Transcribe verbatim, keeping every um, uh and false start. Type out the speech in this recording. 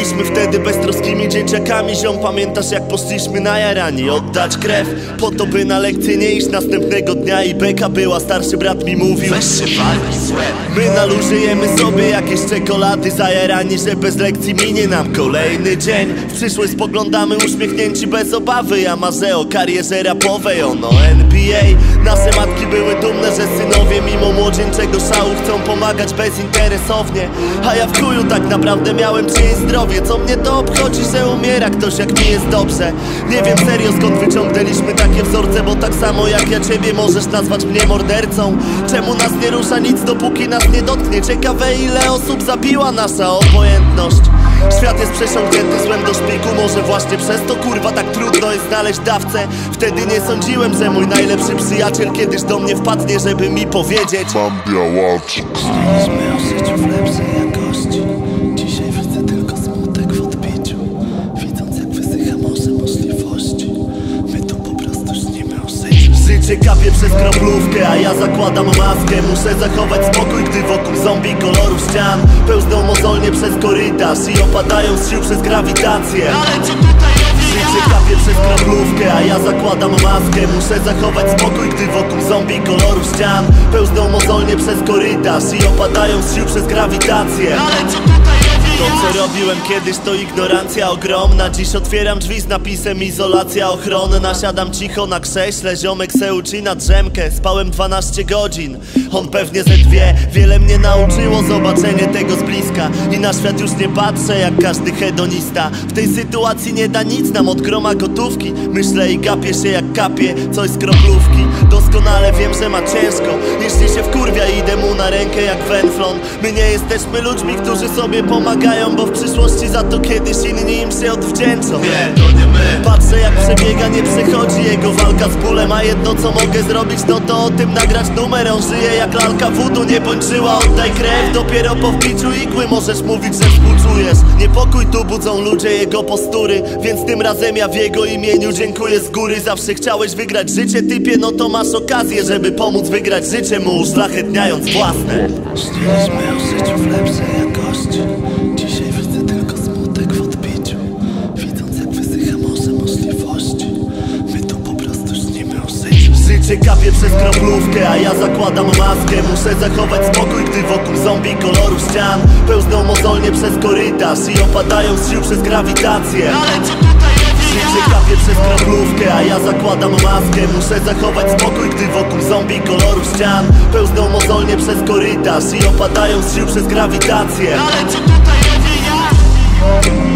Byliśmy wtedy beztroskimi dzieciakami, ziom. Pamiętasz jak poszliśmy na jarani oddać krew, po to by na lekcję nie iść następnego dnia. I beka była, starszy brat mi mówił: weź się walnij z łeb. My na luzie jemy sobie jakieś czekolady, zajarani, że bez lekcji minie nam kolejny dzień. W przyszłość spoglądamy uśmiechnięci bez obawy. Ja marzę o karierze rapowej, ono N B A. Nasze matki były dumne, że synowie mimo młodzieńczego szału chcą pomagać bezinteresownie. A ja w chuju tak naprawdę miałem czyjeś zdrowie. Co mnie to obchodzi, że umiera ktoś, jak mi jest dobrze? Nie wiem serio skąd wyciągnęliśmy takie wzorce, bo tak samo jak ja ciebie możesz nazwać mnie mordercą. Czemu nas nie rusza nic, dopóki nas nie dotknie? Ciekawe ile osób zabiła nasza obojętność. Świat jest przesiąknięty złem do szpiku, może właśnie przez to kurwa tak trudno jest znaleźć dawcę. Wtedy nie sądziłem, że mój najlepszy przyjaciel kiedyś do mnie wpadnie, żeby mi powiedzieć: mam białaczek. Myśleliśmy o życiu w lepszej jakości. Dzisiaj widzę tylko smutek w odbiciu, widząc jak wysycha morze możliwości. My tu po prostu śnimy o życiu. Życie kapie przez kroplówkę, a ja zakładam maskę. Muszę zachować spokój, gdy wokół zombie koloru ścian pełzną mozolnie przez korytarz i opadają z sił przez grawitację. Ale co tutaj robię ja? Życie kapie przez kroplówkę, a ja zakładam maskę. Muszę zachować spokój, gdy wokół zombie koloru ścian pełzną mozolnie przez korytarz i opadają z sił przez grawitację. Ale co tutaj robię To ja? co robiłem kiedyś to ignorancja ogromna. Dziś otwieram drzwi z napisem izolacja ochronna. Siadam cicho na krześle, ziomek se uczy na drzemkę. Spałem dwanaście godzin, on pewnie ze dwie. Wiele mnie nauczyło zobaczenie tego z bliska. I na świat już nie patrzę jak każdy hedonista. W tej sytuacji nie da nic nam od groma gotówki. Myślę i gapię się jak kapie coś z kroplówki. Doskonale wiem, że ma ciężko, jeśli się wkurwia idę mu na rękę jak węflon. My nie jesteśmy ludźmi, którzy sobie pomagają, bo w przyszłości za to kiedyś inni im się odwdzięczą. Nie, to nie my. Patrzę jak przebiega, nie przechodzi jego walka z bólem. A jedno co mogę zrobić no to o tym nagrać numer. On żyje jak lalka voodoo, nie bądźczyła, oddaj krew. Dopiero po wbiciu igły możesz mówić, że współczujesz. Niepokój tu budzą ludzie, jego postury, więc tym razem ja w jego imieniu dziękuję z góry. Zawsze chciałeś wygrać życie, typie, no to masz okazję, żeby pomóc wygrać życie mu, uszlachetniając własne. Śniliśmy o życiu w lepszej jakości. Dzisiaj widzę tylko smutek w odbiciu, widząc jak wysycha morze możliwości. My tu po prostu śnimy o życiu. Życie kapie przez kroplówkę, a ja zakładam maskę. Muszę zachować spokój, gdy wokół zombie koloru ścian pełzną mozolnie przez korytarz i opadają z sił przez grawitację. Ale co tutaj robię Życie ja? kapie przez kroplówkę, a ja zakładam maskę. Muszę zachować spokój, gdy wokół zombie koloru ścian pełzną mozolnie przez korytarz i opadają z sił przez grawitację. Ale co tutaj robię ja?